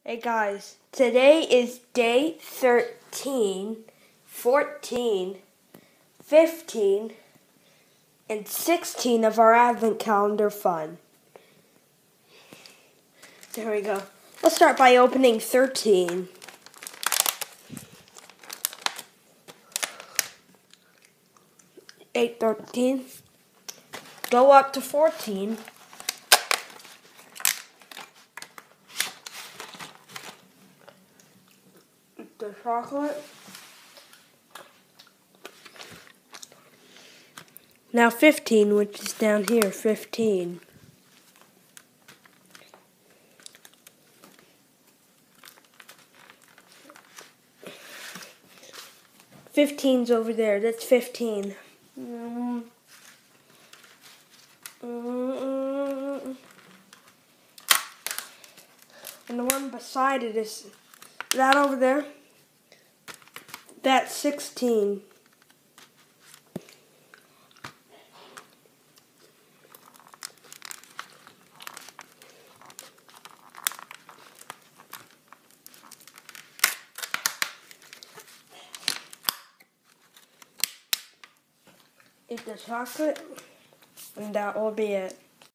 Hey guys, today is day 13, 14, 15, and 16 of our Advent Calendar fun. There we go. Let's start by opening 13. Eight, 13. Go up to 14. The chocolate. Now 15, which is down here, 15. Fifteen's over there. That's 15. And the one beside it is that over there. That's 16. Eat the chocolate, and that will be it.